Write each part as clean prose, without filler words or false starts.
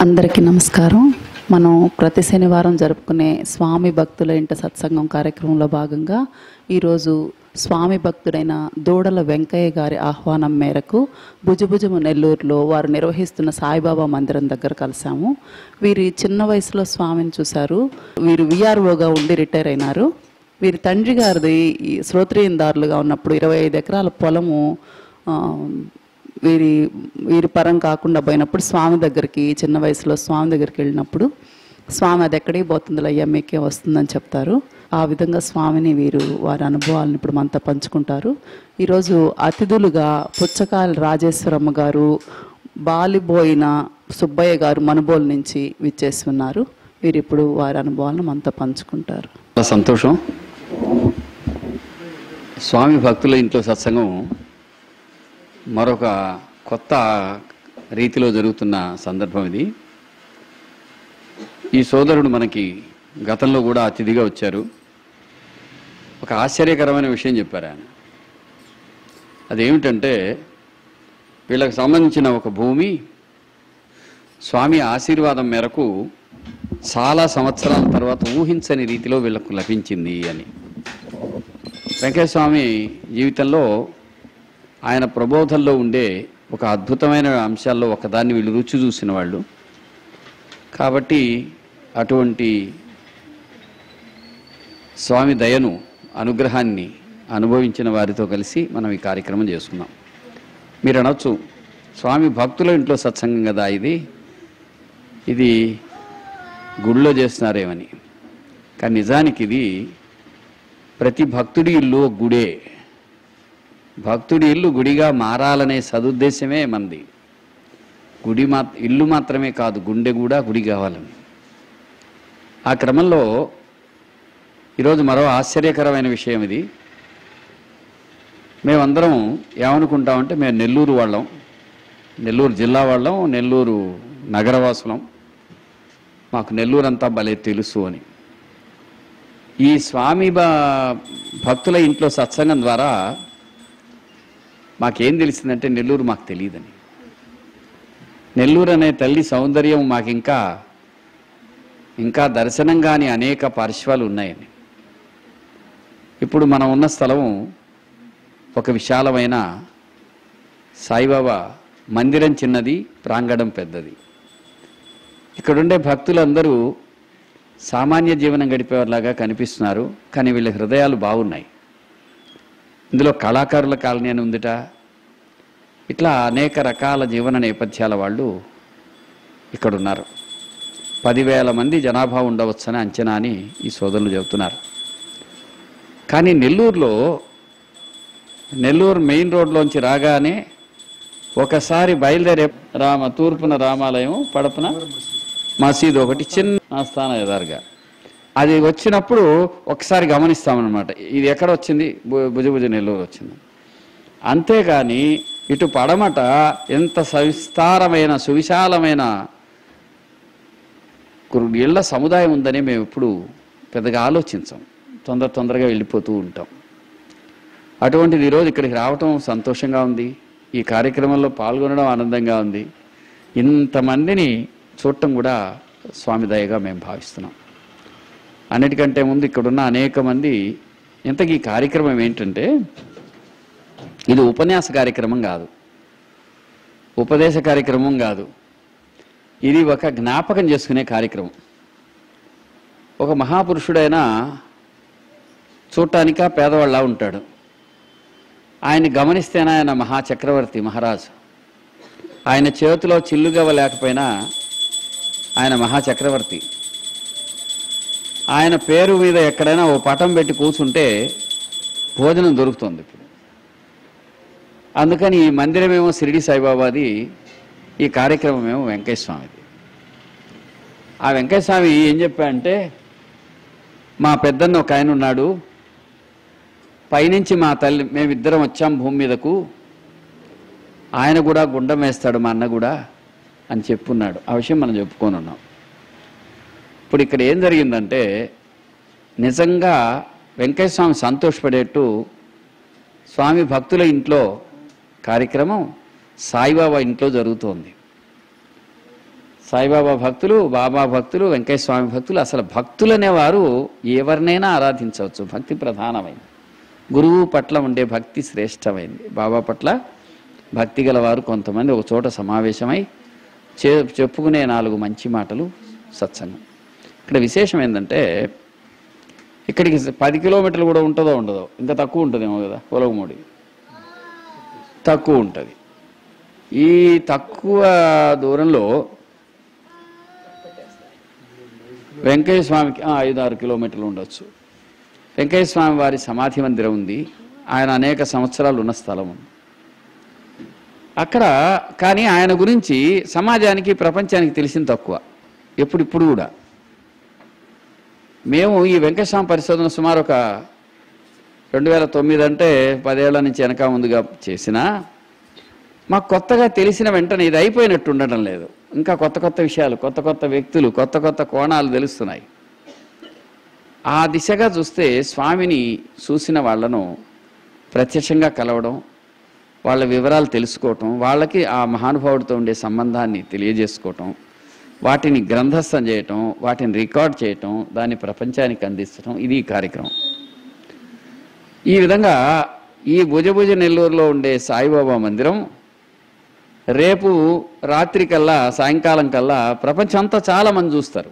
అందరికీ నమస్కారం. మనం ప్రతి శనివారం జరుపుకునే స్వామి భక్తుల ఇంట సత్సంగం కార్యక్రమంలో భాగంగా ఈరోజు స్వామి భక్తుడైన దూడల వెంకయ్య గారి ఆహ్వానం మేరకు భుజభుజము నెల్లూరులో వారు నిర్వహిస్తున్న సాయిబాబా మందిరం దగ్గర కలిసాము. వీరి చిన్న వయసులో స్వామిని చూశారు. వీరు విఆర్ఓగా ఉండి రిటైర్ అయినారు. వీరి తండ్రి గారిది శ్రోత్రియందారులుగా ఉన్నప్పుడు 25 ఎకరాల పొలము వీరి పరం కాకుండా పోయినప్పుడు స్వామి దగ్గరికి చిన్న వయసులో స్వామి దగ్గరికి వెళ్ళినప్పుడు స్వామి అది ఎక్కడికి పోతుందిలే అయ్యా మీకే వస్తుందని చెప్తారు. ఆ విధంగా స్వామిని వారి అనుభవాలను ఇప్పుడు మనతో పంచుకుంటారు. ఈరోజు అతిథులుగా పుచ్చకాయల రాజేశ్వరమ్మ గారు, బాలిబోయిన సుబ్బయ్య గారు మనుబోలు నుంచి విచ్చేసి ఉన్నారు. వీరు ఇప్పుడు వారి అనుభవాలను మనతో పంచుకుంటారు. సంతోషం. స్వామి భక్తుల ఇంట్లో సత్సంగం మరొక కొత్త రీతిలో జరుగుతున్న సందర్భం ఇది. ఈ సోదరుడు మనకి గతంలో కూడా అతిథిగా వచ్చారు. ఒక ఆశ్చర్యకరమైన విషయం చెప్పారు ఆయన. అదేమిటంటే వీళ్ళకి సంబంధించిన ఒక భూమి స్వామి ఆశీర్వాదం మేరకు చాలా సంవత్సరాల తర్వాత ఊహించని రీతిలో వీళ్ళకు లభించింది అని. వెంకటస్వామి జీవితంలో ఆయన ప్రబోధంలో ఉండే ఒక అద్భుతమైన అంశాల్లో ఒకదాన్ని వీళ్ళు రుచి చూసిన వాళ్ళు కాబట్టి అటువంటి స్వామి దయను అనుగ్రహాన్ని అనుభవించిన వారితో కలిసి మనం ఈ కార్యక్రమం చేసుకున్నాం. మీరు అనొచ్చు స్వామి భక్తుల ఇంట్లో సత్సంగం కదా ఇది గుడిలో చేస్తున్నారేమని. కానీ నిజానికి ఇది ప్రతి భక్తుడి ఇల్లు గుడే. భక్తుడి ఇల్లు గుడిగా మారాలనే సదుద్దేశమే మనది. ఇల్లు మాత్రమే కాదు, గుండె కూడా గుడి కావాలని. ఆ క్రమంలో ఈరోజు మరో ఆశ్చర్యకరమైన విషయం ఇది. మేమందరం ఏమనుకుంటామంటే మేము నెల్లూరు వాళ్ళం, నెల్లూరు జిల్లా వాళ్ళం, నెల్లూరు నగరవాసులం, మాకు నెల్లూరు అంతా భలే తెలుసు అని. ఈ స్వామి భక్తుల ఇంట్లో సత్సంగం ద్వారా మాకేం తెలిసిందంటే నెల్లూరు మాకు తెలియదని. నెల్లూరు అనే తల్లి సౌందర్యం మాకు ఇంకా దర్శనం కాని అనేక పార్శ్వాలు ఉన్నాయని. ఇప్పుడు మనం ఉన్న స్థలం ఒక విశాలమైన సాయిబాబా మందిరం చిన్నది, ప్రాంగణం పెద్దది. ఇక్కడుండే భక్తులందరూ సామాన్య జీవనం గడిపేవారిలాగా కనిపిస్తున్నారు. కానీ వీళ్ళ హృదయాలు బాగున్నాయి. ఇందులో కళాకారుల కాలనీ అని ఉందిట. ఇట్లా అనేక రకాల జీవన నేపథ్యాల వాళ్ళు ఇక్కడున్నారు. 10,000 మంది జనాభా ఉండవచ్చని అంచనా అని ఈ సోదరులు చెబుతున్నారు. కానీ నెల్లూరు మెయిన్ రోడ్లోంచి రాగానే ఒకసారి బయలుదేరే తూర్పున రామాలయం, పడపున మసీదు, ఒకటి చిన్న స్థానం ఎదురుగా అది వచ్చినప్పుడు ఒకసారి గమనిస్తామన్నమాట. ఇది ఎక్కడ వచ్చింది? భుజభుజ నెల్లూరు వచ్చింది. అంతేగాని ఇటు పడమట ఎంత సవిస్తారమైన సువిశాలమైన ఇళ్ల సముదాయం ఉందని మేము ఎప్పుడు పెద్దగా ఆలోచించాం. తొందరగా వెళ్ళిపోతూ ఉంటాం. అటువంటిది ఈరోజు ఇక్కడికి రావటం సంతోషంగా ఉంది. ఈ కార్యక్రమంలో పాల్గొనడం ఆనందంగా ఉంది. ఇంతమందిని చూడటం కూడా స్వామి దయగా మేము భావిస్తున్నాం. అన్నిటికంటే ముందు ఇక్కడున్న అనేక మంది ఇంతకీ ఈ కార్యక్రమం ఏంటంటే ఇది ఉపన్యాస కార్యక్రమం కాదు, ఉపదేశ కార్యక్రమం కాదు. ఇది ఒక జ్ఞాపకం చేసుకునే కార్యక్రమం. ఒక మహాపురుషుడైన చూడటానిక పేదవాళ్ళ ఉంటాడు. ఆయన్ని గమనిస్తేనే ఆయన మహాచక్రవర్తి, మహారాజు. ఆయన చేతిలో చిల్లుగవ్వ లేకపోయినా ఆయన మహాచక్రవర్తి. ఆయన పేరు మీద ఎక్కడైనా ఓ పటం పెట్టి కూర్చుంటే భోజనం దొరుకుతుంది ఇప్పుడు. అందుకని ఈ మందిరమేమో షిరిడి సాయిబాబాది, ఈ కార్యక్రమం ఏమో వెంకటస్వామిది. ఆ వెంకటస్వామి ఏం చెప్పాడంటే, మా పెద్దన్న ఒక ఆయన ఉన్నాడు, పైనుంచి మా తల్లి మేమిద్దరం వచ్చాం భూమి మీదకు, ఆయన కూడా గుండం వేస్తాడు మా అన్న కూడా అని చెప్పున్నాడు. ఆ విషయం మనం చెప్పుకొని ఉన్నాం. ఇప్పుడు ఇక్కడ ఏం జరిగిందంటే నిజంగా వెంకటస్వామి సంతోషపడేట్టు స్వామి భక్తుల ఇంట్లో కార్యక్రమం సాయిబాబా ఇంట్లో జరుగుతోంది. సాయిబాబా భక్తులు, బాబా భక్తులు, వెంకయ్య స్వామి భక్తులు, అసలు భక్తులు అనేవారు ఎవరినైనా ఆరాధించవచ్చు. భక్తి ప్రధానమైంది. గురువు పట్ల ఉండే భక్తి శ్రేష్టమైంది. బాబా పట్ల భక్తి గలవారు కొంతమంది ఒక చోట సమావేశమై చెప్పుకునే 4 మంచి మాటలు సత్సంగం. ఇక్కడ విశేషం ఏంటంటే ఇక్కడికి 10 కిలోమీటర్లు కూడా ఉంటుందో ఉండదో, ఇంకా తక్కువ ఉంటుందేమో కదా, పొలగమూడి తక్కువ ఉంటుంది. ఈ తక్కువ దూరంలో వెంకయ్య స్వామికి 5-6 కిలోమీటర్లు ఉండొచ్చు. వెంకయ్య స్వామి వారి సమాధి మందిరం ఉంది. ఆయన అనేక సంవత్సరాలు ఉన్న స్థలం ఉంది అక్కడ. కానీ ఆయన గురించి సమాజానికి, ప్రపంచానికి తెలిసింది తక్కువ. ఇప్పుడు కూడా మేము ఈ వెంకటస్వామి పరిశోధన సుమారు ఒక 2009 అంటే 10 ఏళ్ల నుంచి వెనక ముందుగా చేసినా మాకు కొత్తగా తెలిసిన వెంటనే ఇది అయిపోయినట్టు ఉండటం లేదు. ఇంకా కొత్త కొత్త విషయాలు, కొత్త కొత్త వ్యక్తులు, కొత్త కొత్త కోణాలు తెలుస్తున్నాయి. ఆ దిశగా చూస్తే స్వామిని చూసిన వాళ్లను ప్రత్యక్షంగా కలవడం, వాళ్ళ వివరాలు తెలుసుకోవటం, వాళ్ళకి ఆ మహానుభావుడితో ఉండే సంబంధాన్ని తెలియజేసుకోవటం, వాటిని గ్రంథస్థం చేయటం, వాటిని రికార్డ్ చేయటం, దాన్ని ప్రపంచానికి అందించడం, ఇది ఈ కార్యక్రమం. ఈ విధంగా ఈ భుజభుజ నెల్లూరులో ఉండే సాయిబాబా మందిరం రేపు రాత్రి కల్లా, సాయంకాలం కల్లా ప్రపంచం అంతా చాలామంది చూస్తారు.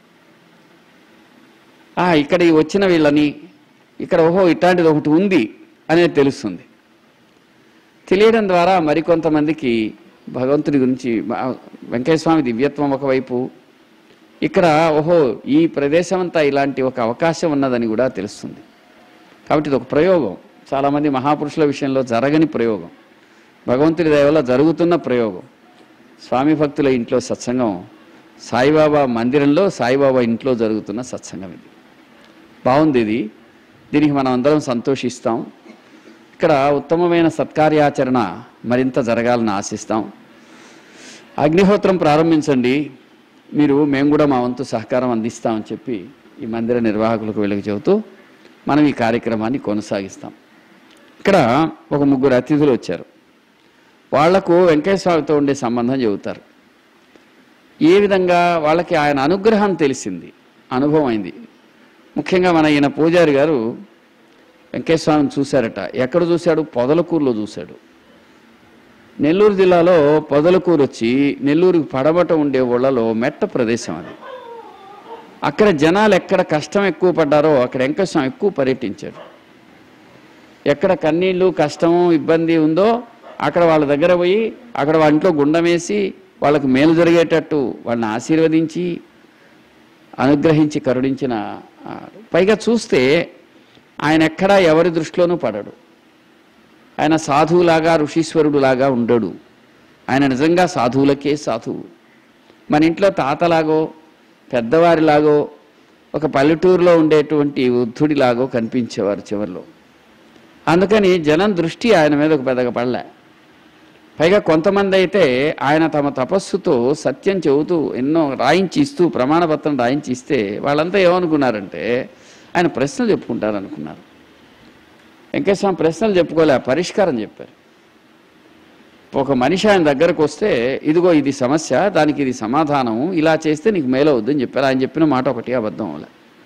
ఇక్కడ వచ్చిన వీళ్ళని, ఇక్కడ ఓహో ఇట్లాంటిది ఒకటి ఉంది అనేది తెలుస్తుంది. తెలియడం ద్వారా మరికొంతమందికి భగవంతుడి గురించి, వెంకయ్య స్వామి దివ్యత్వం ఒకవైపు, ఇక్కడ ఓహో ఈ ప్రదేశం అంతా ఇలాంటి ఒక అవకాశం ఉన్నదని కూడా తెలుస్తుంది. కాబట్టి ఇది ఒక ప్రయోగం. చాలామంది మహాపురుషుల విషయంలో జరగని ప్రయోగం, భగవంతుడి దయ వల్ల జరుగుతున్న ప్రయోగం. స్వామి భక్తుల ఇంట్లో సత్సంగం, సాయిబాబా మందిరంలో సాయిబాబా ఇంట్లో జరుగుతున్న సత్సంగం. ఇది బాగుంది. దీనికి మనం అందరం సంతోషిస్తాం. ఇక్కడ ఉత్తమమైన సత్కార్యాచరణ మరింత జరగాలని ఆశిస్తాం. అగ్నిహోత్రం ప్రారంభించండి మేము కూడా మా వంతు సహకారం అందిస్తామని చెప్పి ఈ మందిర నిర్వాహకులకు వీళ్ళకి చెబుతూ మనం ఈ కార్యక్రమాన్ని కొనసాగిస్తాం. ఇక్కడ ఒక 3 అతిథులు వచ్చారు. వాళ్లకు వెంకయ్య స్వామితో ఉండే సంబంధం చెబుతారు. ఏ విధంగా వాళ్ళకి ఆయన అనుగ్రహం తెలిసింది, అనుభవం అయింది. ముఖ్యంగా మన ఈయన పూజారి గారు వెంకయ్య స్వామిని చూశారట. ఎక్కడ చూశాడు? పొదలకూరులో చూశాడు. నెల్లూరు జిల్లాలో పొదలకూరు వచ్చి నెల్లూరుకి పడబట ఉండే ఊళ్ళలో మెట్ట ప్రదేశం అది. అక్కడ జనాలు ఎక్కడ కష్టం ఎక్కువ పడ్డారో అక్కడ వెంకయ్య స్వామి ఎక్కువ పర్యటించాడు. ఎక్కడ కన్నీళ్ళు, కష్టము, ఇబ్బంది ఉందో అక్కడ వాళ్ళ దగ్గర పోయి అక్కడ వాళ్ళ ఇంట్లో గుండం వేసి వాళ్ళకు మేలు జరిగేటట్టు వాళ్ళని ఆశీర్వదించి అనుగ్రహించి కరుణించిన. పైగా చూస్తే ఆయన ఎక్కడా ఎవరి దృష్టిలోనూ పడడు. ఆయన సాధువులాగా, ఋషీశ్వరుడులాగా ఉండడు. ఆయన నిజంగా సాధువులకే సాధువు. మన ఇంట్లో తాతలాగో, పెద్దవారిలాగో, ఒక పల్లెటూరులో ఉండేటువంటి వృద్ధుడిలాగో కనిపించేవారు చివరిలో. అందుకని జనం దృష్టి ఆయన మీద ఒక పెద్దగా పడలే. పైగా కొంతమంది అయితే ఆయన తమ తపస్సుతో సత్యం చెబుతూ ఎన్నో రాయించి ఇస్తూ, ప్రమాణపత్రం రాయించి ఇస్తే వాళ్ళంతా ఏమనుకున్నారంటే ఆయన ప్రశ్నలు చెప్పుకుంటారనుకున్నారు. వెంకటేశ్వర ప్రశ్నలు చెప్పుకోలే, పరిష్కారం చెప్పారు. ఒక మనిషి ఆయన దగ్గరకు వస్తే ఇదిగో ఇది సమస్య, దానికి ఇది సమాధానం, ఇలా చేస్తే నీకు మేలవుద్దని చెప్పారు. ఆయన చెప్పిన మాట ఒకటి అబద్ధం అవలే.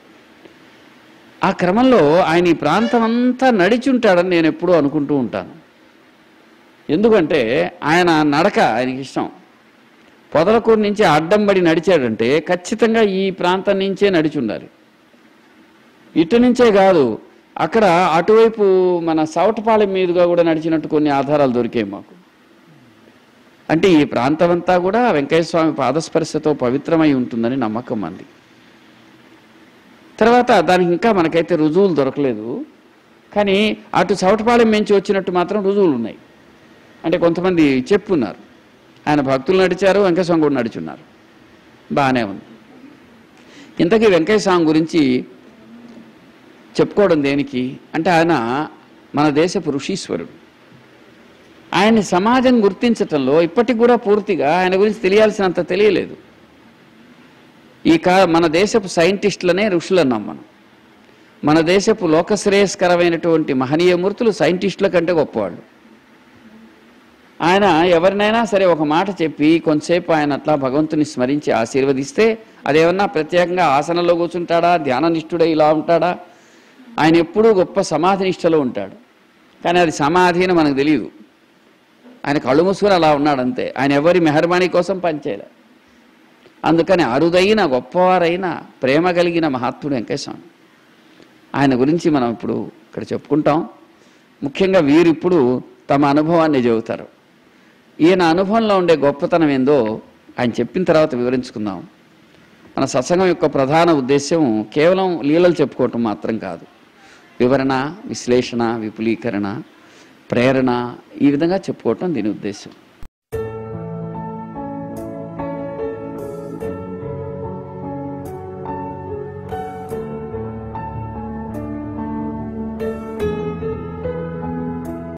ఆ క్రమంలో ఆయన ఈ ప్రాంతం అంతా నడిచి ఉంటాడని నేను ఎప్పుడూ అనుకుంటూ ఉంటాను. ఎందుకంటే ఆయన నడక ఆయనకి ఇష్టం. పొదలకూరు నుంచి అడ్డంబడి నడిచాడంటే ఖచ్చితంగా ఈ ప్రాంతం నుంచే నడిచి ఉండాలి. ఇటు నుంచే కాదు, అక్కడ అటువైపు మన సవటపాలెం మీదుగా కూడా నడిచినట్టు కొన్ని ఆధారాలు దొరికాయి మాకు. అంటే ఈ ప్రాంతం అంతా కూడా వెంకయ్య స్వామి పాదస్పర్శతో పవిత్రమై ఉంటుందని నమ్మకం మంది. తర్వాత దానికి ఇంకా మనకైతే రుజువులు దొరకలేదు. కానీ అటు సవటపాలెం నుంచి వచ్చినట్టు మాత్రం రుజువులు ఉన్నాయి. అంటే కొంతమంది చెప్పున్నారు ఆయన భక్తులు నడిచారు, వెంకయ్య స్వామి కూడా నడిచున్నారు. బాగానే ఉంది. ఇంతకీ వెంకయ్య స్వామి గురించి చెప్పుకోవడం దేనికి అంటే ఆయన మన దేశపు ఋషీశ్వరుడు. ఆయన్ని సమాజం గుర్తించటంలో ఇప్పటికి కూడా పూర్తిగా ఆయన గురించి తెలియాల్సినంత తెలియలేదు. మన దేశపు సైంటిస్టులనే ఋషులు అన్నాం మనం. మన దేశపు లోకశ్రేయస్కరమైనటువంటి మహనీయ మూర్తులు సైంటిస్టుల కంటే గొప్పవాళ్ళు. ఆయన ఎవరినైనా సరే ఒక మాట చెప్పి కొంతసేపు ఆయన అట్లా భగవంతుని స్మరించి ఆశీర్వదిస్తే అదేమన్నా ప్రత్యేకంగా ఆసనంలో కూర్చుంటాడా, ధ్యాననిష్ఠుడే ఇలా ఉంటాడా? ఆయన ఎప్పుడూ గొప్ప సమాధి నిష్ఠలో ఉంటాడు. కానీ అది సమాధి అని మనకు తెలియదు. ఆయన కళ్ళు మూసుకొని అలా ఉన్నాడు అంతే. ఆయన ఎవరి మెహర్బానీ కోసం పనిచేయలే. అందుకని అరుదైన గొప్పవారైన ప్రేమ కలిగిన మహాత్ముడు వెంకటేశ్వమి. ఆయన గురించి మనం ఇప్పుడు ఇక్కడ చెప్పుకుంటాం. ముఖ్యంగా వీరిప్పుడు తమ అనుభవాన్ని చెబుతారు. ఈయన అనుభవంలో ఉండే గొప్పతనం ఏందో ఆయన చెప్పిన తర్వాత వివరించుకుందాం. మన సత్సంగం యొక్క ప్రధాన ఉద్దేశం కేవలం లీలలు చెప్పుకోవటం మాత్రం కాదు. వివరణ, విశ్లేషణ, విపులీకరణ, ప్రేరణ, ఈ విధంగా చెప్పుకోవటం దీని ఉద్దేశం.